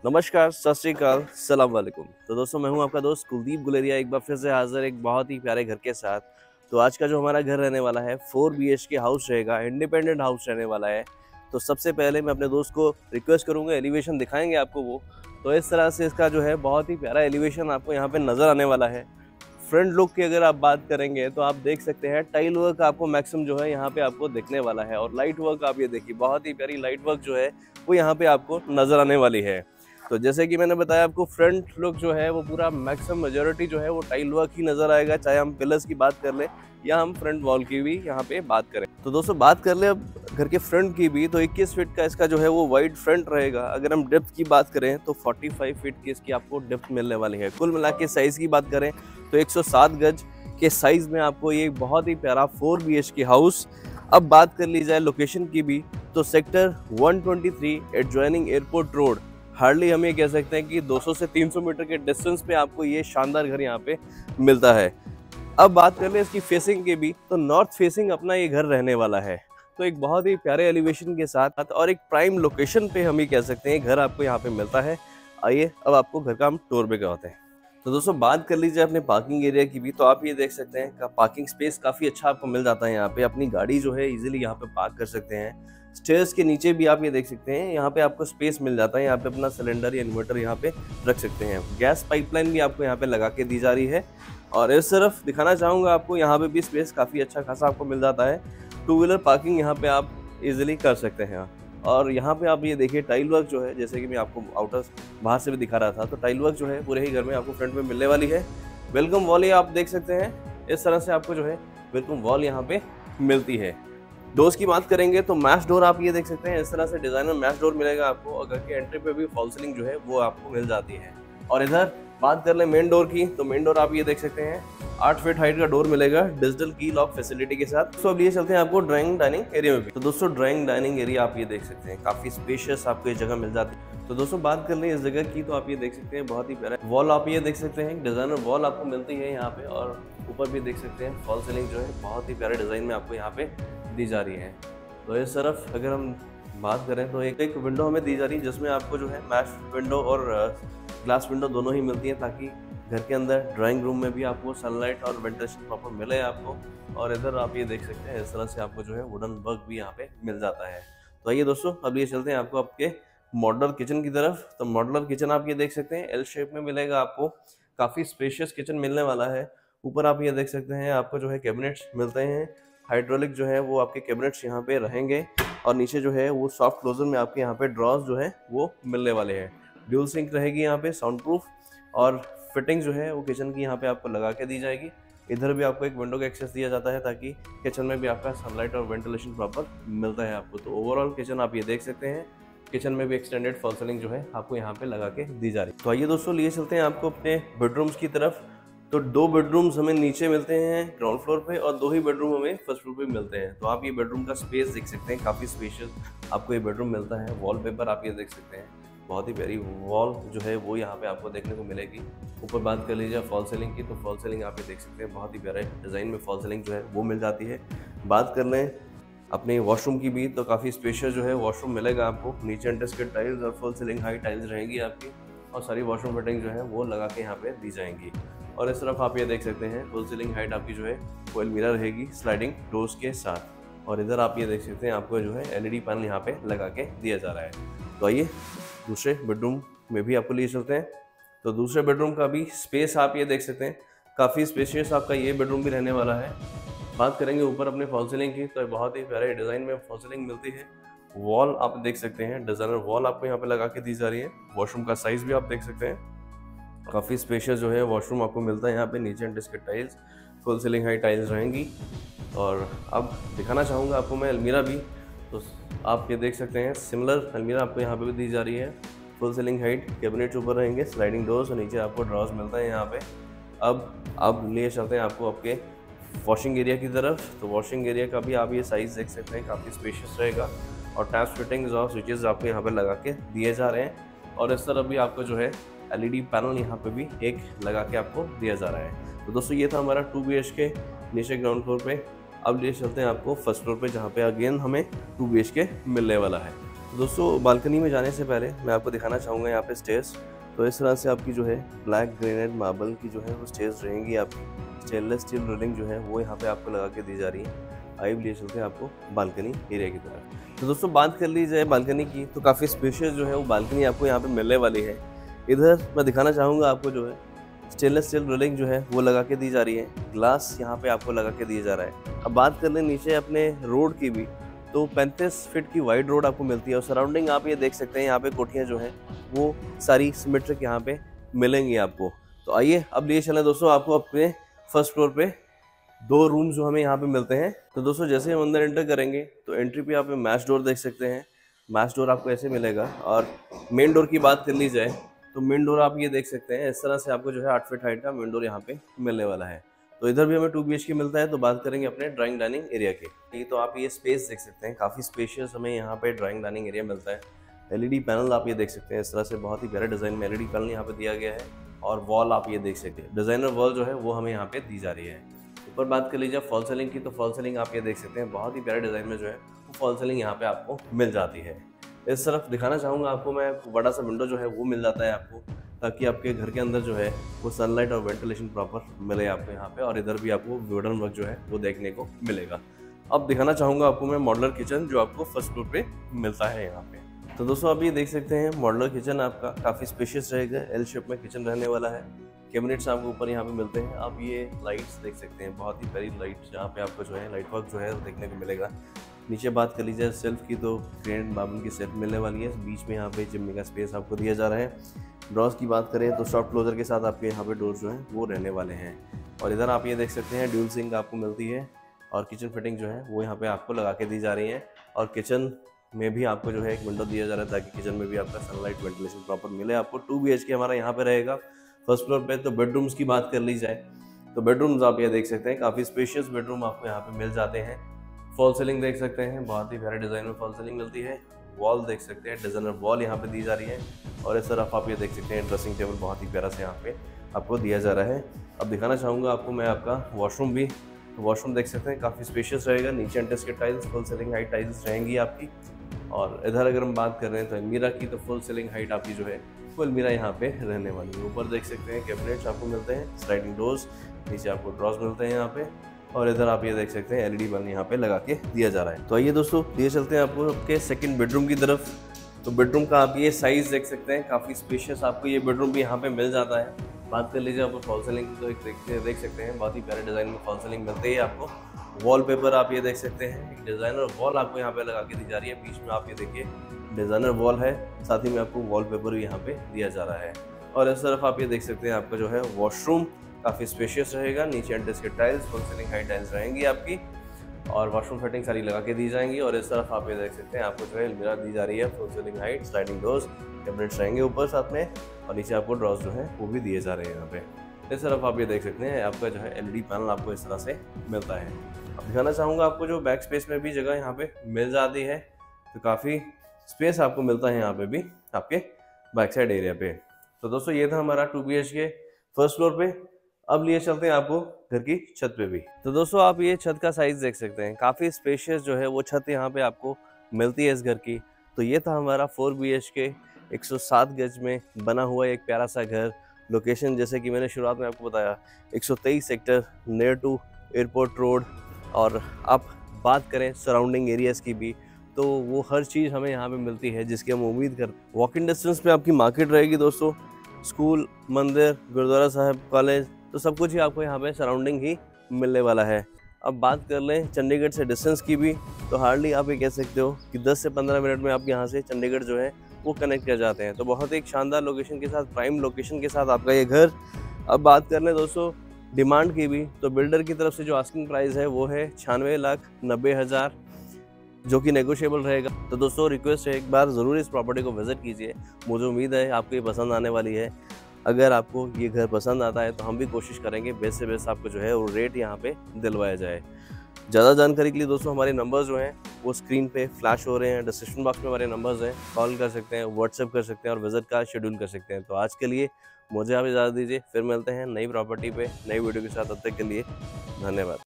नमस्कार, सत श्री अकाल, सलाम वालेकुम। तो दोस्तों मैं हूं आपका दोस्त कुलदीप गुलेरिया, एक बार फिर से हाजिर एक बहुत ही प्यारे घर के साथ। तो आज का जो हमारा घर रहने वाला है 4 BHK हाउस रहेगा, इंडिपेंडेंट हाउस रहने वाला है। तो सबसे पहले मैं अपने दोस्त को रिक्वेस्ट करूंगा, एलिवेशन दिखाएंगे आपको वो। तो इस तरह से इसका जो है बहुत ही प्यारा एलिवेशन आपको यहाँ पे नज़र आने वाला है। फ्रंट लुक की अगर आप बात करेंगे तो आप देख सकते हैं टाइल वर्क आपको मैक्सिमम जो है यहाँ पे आपको दिखने वाला है। और लाइट वर्क आप ये देखिए, बहुत ही प्यारी लाइट वर्क जो है वो यहाँ पे आपको नज़र आने वाली है। तो जैसे कि मैंने बताया आपको, फ्रंट लुक जो है वो पूरा मैक्सिमम मेजॉरिटी जो है वो टाइल वर्क ही नज़र आएगा, चाहे हम पिलर्स की बात कर लें या हम फ्रंट वॉल की भी यहाँ पे बात करें। तो दोस्तों बात कर ले अब घर के फ्रंट की भी, तो 21 फीट का इसका जो है वो वाइड फ्रंट रहेगा। अगर हम डेप्थ की बात करें तो 45 फीट की इसकी आपको डेप्थ मिलने वाली है। कुल मिला के साइज़ की बात करें तो 107 गज के साइज़ में आपको ये बहुत ही प्यारा 4 BHK हाउस। अब बात कर ली जाए लोकेशन की भी, तो sector 123 adjoining airport road, hardly हम ये कह सकते हैं कि 200 से 300 मीटर के डिस्टेंस पे आपको ये शानदार घर यहाँ पे मिलता है। अब बात कर ले इसकी फेसिंग की भी, तो नॉर्थ फेसिंग अपना ये घर रहने वाला है। तो एक बहुत ही प्यारे एलिवेशन के साथ और एक प्राइम लोकेशन पे हम ये कह सकते हैं घर आपको यहाँ पे मिलता है। आइए अब आपको घर का हम टूर पे करवाते हैं। तो दोस्तों बात कर लीजिए अपने पार्किंग एरिया की भी, तो आप ये देख सकते हैं पार्किंग स्पेस काफ़ी अच्छा आपको मिल जाता है। यहाँ पे अपनी गाड़ी जो है इजीली यहाँ पे पार्क कर सकते हैं। स्टेयर्स के नीचे भी आप ये देख सकते हैं, यहाँ पे आपको स्पेस मिल जाता है। यहाँ पे अपना सिलेंडर या इन्वर्टर यहाँ पे रख सकते हैं। गैस पाइपलाइन भी आपको यहाँ पे लगा के दी जा रही है। और इस तरफ दिखाना चाहूँगा आपको, यहाँ पे भी स्पेस काफ़ी अच्छा खासा आपको मिल जाता है। 2 व्हीलर पार्किंग यहाँ पे आप इजीली कर सकते हैं। और यहाँ पे आप ये देखिए टाइल वर्क जो है, जैसे कि मैं आपको आउटर बाहर से भी दिखा रहा था, तो टाइल वर्क जो है पूरे ही घर में आपको फ्रंट में मिलने वाली है। वेलकम वॉल ये आप देख सकते हैं, इस तरह से आपको जो है वेलकम वॉल यहाँ पे मिलती है। डोर्स की बात करेंगे तो मैश डोर आप ये देख सकते हैं, इस तरह से डिजाइन में मैश डोर मिलेगा आपको। और घर के एंट्री पे भी फॉल सीलिंग जो है वो आपको मिल जाती है। और इधर बात कर ले मेन डोर की, तो मेन डोर आप ये देख सकते हैं 8 फीट हाइट का डोर मिलेगा डिजिटल की लॉक फैसिलिटी के साथ। तो अब ये चलते हैं आपको ड्राइंग डाइनिंग एरिया में भी। तो दोस्तों ड्राइंग डाइनिंग एरिया आप ये देख सकते हैं, काफी स्पेशियस आपको ये जगह मिल जाती है। तो दोस्तों बात कर ले इस जगह की, तो आप ये देख सकते हैं बहुत ही प्यारा वॉल आप ये देख सकते हैं, डिजाइनर वॉल आपको मिलती है यहाँ पे। और ऊपर भी देख सकते हैं फॉल सीलिंग जो है बहुत ही प्यारे डिजाइन में आपको यहाँ पे दी जा रही है। तो इस तरफ अगर हम बात करें तो एक विंडो हमें दी जा रही है, जिसमें आपको जो है मैश विंडो और ग्लास विंडो दोनों ही मिलती हैं, ताकि घर के अंदर ड्राइंग रूम में भी आपको सनलाइट और वेंटिलेशन प्रॉपर मिले आपको। और इधर आप ये देख सकते हैं इस तरह से आपको जो है वुडन वर्क भी यहाँ पे मिल जाता है। तो आइए दोस्तों अब ये चलते हैं आपको आपके मॉडुलर किचन की तरफ। तो मॉडुलर किचन आप ये देख सकते हैं एल शेप में मिलेगा आपको, काफ़ी स्पेशियस किचन मिलने वाला है। ऊपर आप ये देख सकते हैं आपको जो है कैबिनेट्स मिलते हैं, हाइड्रोलिक जो है वो आपके कैबिनेट्स यहाँ पे रहेंगे। और नीचे जो है वो सॉफ्ट क्लोजर में आपके यहाँ पे ड्रॉज जो है वो मिलने वाले हैं। ड्यूल सिंक रहेगी यहाँ पे, साउंड प्रूफ। और फिटिंग जो है वो किचन की यहाँ पे आपको लगा के दी जाएगी। इधर भी आपको एक विंडो का एक्सेस दिया जाता है, ताकि किचन में भी आपका सनलाइट और वेंटिलेशन प्रॉपर मिलता है आपको। तो ओवरऑल किचन आप ये देख सकते हैं, किचन में भी एक्सटेंडेड फॉल सीलिंग जो है आपको यहाँ पे लगा के दी जा रही है। तो आइए दोस्तों लिए चलते हैं आपको अपने बेडरूम्स की तरफ। तो 2 बेडरूम्स हमें नीचे मिलते हैं ग्राउंड फ्लोर पे, और 2 ही बेडरूम हमें फर्स्ट फ्लोर पे मिलते हैं। तो आप ये बेडरूम का स्पेस देख सकते हैं, काफ़ी स्पेशियस आपको ये बेडरूम मिलता है। वॉलपेपर आप ये देख सकते हैं, बहुत ही प्यारी वॉल जो है वो यहाँ पे आपको देखने को मिलेगी। ऊपर बात कर लीजिए फॉल सीलिंग की, तो फॉल सीलिंग आप ये देख सकते हैं, बहुत ही प्यारे डिज़ाइन में फॉल सीलिंग जो है वो मिल जाती है। बात कर लें अपने वॉशरूम की भी, तो काफ़ी स्पेशियस जो है वॉशरूम मिलेगा आपको। नीचे एंटिस्केट टाइल्स और फुल सीलिंग हाई टाइल्स रहेंगी आपकी, और सारी वॉशरूम फिटिंग जो है वो लगा के यहाँ पे दी जाएंगी। और इस तरफ आप ये देख सकते हैं फुल सीलिंग हाइट आपकी जो है वो अलमीरा रहेगी स्लाइडिंग डोर्स के साथ। और इधर आप ये देख सकते हैं आपको जो है LED पैनल यहाँ पे लगा के दिया जा रहा है। तो आइए दूसरे बेडरूम में भी आपको लिए चलते हैं। तो दूसरे बेडरूम का भी स्पेस आप ये देख सकते हैं, काफ़ी स्पेशियस आपका ये बेडरूम भी रहने वाला है। बात करेंगे ऊपर अपने फॉल सीलिंग की, तो बहुत ही प्यारे डिज़ाइन में फॉल सीलिंग मिलती है। वॉल आप देख सकते हैं, डिज़ाइनर वॉल आपको यहाँ पे लगा के दी जा रही है। वॉशरूम का साइज़ भी आप देख सकते हैं, काफ़ी स्पेशियस जो है वॉशरूम आपको मिलता है यहाँ पे। नीचे antiskid tiles, full ceiling high tiles रहेंगी। और अब दिखाना चाहूँगा आपको मैं अलमीरा भी, तो आप ये देख सकते हैं सिमिलर अलमीरा आपको यहाँ पे भी दी जा रही है। फुल सीलिंग हाइट, कैबिनेट ऊपर रहेंगे, स्लाइडिंग डोर्स, और नीचे आपको ड्रॉज मिलता है यहाँ पे। अब लिए चलते हैं आपको आपके वॉशिंग एरिया की तरफ। तो वॉशिंग एरिया का भी आप ये साइज़ देख सकते हैं, काफ़ी स्पेशियस रहेगा। और टैप्स, फिटिंग्स और स्विचेस आपको यहाँ पर लगा के दिए जा रहे हैं। और इस तरफ भी आपको जो है LED पैनल यहाँ पे भी एक लगा के आपको दिया जा रहा है। तो दोस्तों ये था हमारा 2 BHK नीचे ग्राउंड फ्लोर पे। अब ले चलते हैं आपको फर्स्ट फ्लोर पे, जहाँ पे अगेन हमें 2 BHK मिलने वाला है। दोस्तों बालकनी में जाने से पहले मैं आपको दिखाना चाहूँगा यहाँ पे स्टेयर्स। तो इस तरह से आपकी जो है ब्लैक ग्रेनाइट मार्बल की जो है वो स्टेयर्स रहेंगी। आपकी स्टेनलेस स्टील रेलिंग जो है वो यहाँ पे आपको लगा के दी जा रही है। आइए लिए चलते हैं आपको बालकनी एरिया की तरफ। तो दोस्तों बात कर ली जाए बालकनी की, तो काफ़ी स्पेशियस जो है वो बालकनी आपको यहाँ पे मिलने वाली है। इधर मैं दिखाना चाहूँगा आपको जो है स्टेनलेस स्टील रेलिंग जो है वो लगा के दी जा रही है। ग्लास यहाँ पे आपको लगा के दिया जा रहा है। अब बात कर लें नीचे अपने रोड की भी, तो 35 फीट की वाइड रोड आपको मिलती है और सराउंडिंग आप ये देख सकते हैं यहाँ पे कोठियाँ जो हैं वो सारी सिमेट्रिक यहाँ पे मिलेंगी आपको। तो आइए अब लिए चलें दोस्तों आपको अपने फर्स्ट फ्लोर पे 2 रूम जो हमें यहाँ पे मिलते हैं। तो दोस्तों जैसे हम अंदर एंटर करेंगे तो एंट्री पे आप मैश डोर देख सकते हैं। मैश डोर आपको ऐसे मिलेगा। और मेन डोर की बात कर ली जाए तो मेन डोर आप ये देख सकते हैं, इस तरह से आपको जो है 8 फीट हाइट का मेन डोर यहाँ पे मिलने वाला है। तो इधर भी हमें 2 BHK मिलता है। तो बात करेंगे अपने ड्राइंग डाइनिंग एरिया की। तो आप ये स्पेस देख सकते हैं, काफ़ी स्पेशियस हमें यहाँ पे ड्राइंग डाइनिंग एरिया मिलता है। LED पैनल आप ये देख सकते हैं, इस तरह से बहुत ही प्यारे डिज़ाइन में LED पैनल यहाँ पे दिया गया है। और वॉल आप ये देख सकते हैं, डिज़ाइनर वॉल जो है वो हमें यहाँ पे दी जा रही है। ऊपर बात कर लीजिए फॉल सीलिंग की, तो फॉल सीलिंग आप ये देख सकते हैं, बहुत ही प्यारे डिज़ाइन में जो है वो फॉल सीलिंग यहाँ पे आपको मिल जाती है। इस तरफ दिखाना चाहूँगा आपको मैं, बड़ा सा विंडो जो है वो मिल जाता है आपको, ताकि आपके घर के अंदर जो है वो सनलाइट और वेंटिलेशन प्रॉपर मिले आपको यहाँ पे। और इधर भी आपको वुडन वर्क जो है वो देखने को मिलेगा। अब दिखाना चाहूँगा आपको मैं मॉडुलर किचन जो आपको फर्स्ट फ्लोर पे मिलता है यहाँ पे। तो दोस्तों आप ये देख सकते हैं मॉडुलर किचन आपका काफ़ी स्पेशियस रहेगा। L शेप में किचन रहने वाला है। कैबिनेट्स आपको ऊपर यहाँ पे मिलते हैं। आप ये लाइट्स देख सकते हैं, बहुत ही प्यारी लाइट, जहाँ पे आपको जो है लाइट वर्क जो है देखने को मिलेगा। नीचे बात कर लीजिए सेल्फ की, तो ग्रेनाइट मार्बल की सेल्फ मिलने वाली है। बीच में यहाँ पे चिमनी का स्पेस आपको दिया जा रहा है। ड्रॉज की बात करें तो सॉफ्ट क्लोजर के साथ आपके यहाँ पे डोर जो हैं वो रहने वाले हैं। और इधर आप ये देख सकते हैं ड्यूल सिंक आपको मिलती है। और किचन फिटिंग जो है वो यहाँ पे आपको लगा के दी जा रही है। और किचन में भी आपको जो है एक विंडो दिया जा रहा है, ताकि किचन में भी आपका सनलाइट वेंटिलेशन प्रॉपर मिले आपको। 2 BHK हमारा यहाँ पे रहेगा फर्स्ट फ्लोर पे। तो बेडरूम्स की बात कर ली जाए तो बेडरूम्स आप ये देख सकते हैं, काफ़ी स्पेशियस बेडरूम आपको यहाँ पे मिल जाते हैं। फॉल सीलिंग देख सकते हैं, बहुत ही प्यारे डिज़ाइन में फॉल सीलिंग मिलती है। वॉल देख सकते हैं, डिज़ाइनर वॉल यहाँ पे दी जा रही है। और इस तरफ आप ये देख सकते हैं ड्रेसिंग टेबल बहुत ही प्यारा से यहाँ पे आपको दिया जा रहा है। अब दिखाना चाहूँगा आपको मैं आपका वॉशरूम भी। वॉशरूम देख सकते हैं, काफ़ी स्पेशियस रहेगा। नीचे antiskid tiles, full ceiling height tiles रहेंगी आपकी। और इधर अगर हम बात कर रहे हैं तो अलमीरा की, तो फुल सीलिंग हाइट आपकी जो है वो अलमीरा यहाँ पे रहने वाली है। ऊपर देख सकते हैं कैबिनेट्स आपको मिलते हैं, स्लाइडिंग डोर्स, नीचे आपको ड्रॉज मिलते हैं यहाँ पे। और इधर आप ये देख सकते हैं LED बल्ब यहाँ पे लगा के दिया जा रहा है। तो आइए दोस्तों लिए चलते हैं आपको आपके सेकंड बेडरूम की तरफ। तो बेडरूम का आप ये साइज़ देख सकते हैं, काफ़ी स्पेशियस आपको ये बेडरूम भी यहाँ पे मिल जाता है। बात कर लीजिए आपको फॉल सीलिंग की, तो एक देख सकते हैं बहुत ही प्यारे डिज़ाइन में फॉल सीलिंग मिलती है आपको। वॉलपेपर आप ये देख सकते हैं, एक डिज़ाइनर वॉल आपको यहाँ पे लगा के दी जा रही है। बीच में आप ये देखिए डिज़ाइनर वॉल है, साथ ही में आपको वॉलपेपर भी यहाँ पे दिया जा रहा है। और इस तरफ आप ये देख सकते हैं आपका जो है वॉशरूम काफ़ी स्पेशियस रहेगा। नीचे antiskid tiles, full ceiling height tiles रहेंगी आपकी। और वॉशरूम फिटिंग सारी लगा के दी जाएंगी। और इस तरफ आप ये देख सकते हैं आपको जो है अलमीरा दी जा रही है, full ceiling height, sliding doors, cabinets रहेंगे ऊपर साथ में। और नीचे आपको ड्रॉज जो है वो भी दिए जा रहे हैं यहाँ पे। इस तरफ आप ये देख सकते हैं आपका जो है LED पैनल आपको इस तरह से मिलता है। अब दिखाना चाहूँगा आपको जो बैक स्पेस में भी जगह यहाँ पे मिल जाती है। तो काफ़ी स्पेस आपको मिलता है यहाँ पे भी आपके बैक साइड एरिया पे। तो दोस्तों ये था हमारा 2 BHK फर्स्ट फ्लोर पे। अब लिए चलते हैं आपको घर की छत पे भी। तो दोस्तों आप ये छत का साइज देख सकते हैं, काफ़ी स्पेशियस जो है वो छत यहाँ पे आपको मिलती है इस घर की। तो ये था हमारा 4 BHK 107 गज में बना हुआ एक प्यारा सा घर। लोकेशन जैसे कि मैंने शुरुआत में आपको बताया 123 sector, near to airport road. और आप बात करें सराउंडिंग एरियाज़ की भी, तो वो हर चीज़ हमें यहाँ पे मिलती है जिसकी हम उम्मीद करते हैं। वॉकिंग डिस्टेंस पे आपकी मार्केट रहेगी दोस्तों, स्कूल, मंदिर, गुरुद्वारा साहब, कॉलेज, तो सब कुछ ही आपको यहाँ पे सराउंडिंग ही मिलने वाला है। अब बात कर लें चंडीगढ़ से डिस्टेंस की भी, तो हार्डली आप ये कह सकते हो कि 10 से 15 मिनट में आप यहाँ से चंडीगढ़ जो है वो कनेक्ट कर जाते हैं। तो बहुत एक शानदार लोकेशन के साथ, प्राइम लोकेशन के साथ आपका ये घर। अब बात कर लें दोस्तों डिमांड की भी, तो बिल्डर की तरफ से जो आस्किंग प्राइस है वो है 96,90,000, जो कि नेगोशिएबल रहेगा। तो दोस्तों रिक्वेस्ट है एक बार ज़रूर इस प्रॉपर्टी को विज़िट कीजिए। मुझे उम्मीद है आपको ये पसंद आने वाली है। अगर आपको ये घर पसंद आता है तो हम भी कोशिश करेंगे बेस्ट से बेस्ट आपको जो है वो रेट यहाँ पे दिलवाया जाए। ज़्यादा जानकारी के लिए दोस्तों हमारे नंबर्स जो हैं वो स्क्रीन पे फ्लैश हो रहे हैं, डिस्क्रिप्शन बॉक्स में हमारे नंबर्स हैं, कॉल कर सकते हैं, व्हाट्सएप कर सकते हैं और विज़िट का शेड्यूल कर सकते हैं। तो आज के लिए मुझे आप इजाज़त दीजिए, फिर मिलते हैं नई प्रॉपर्टी पे नई वीडियो के साथ। तब तक के लिए धन्यवाद।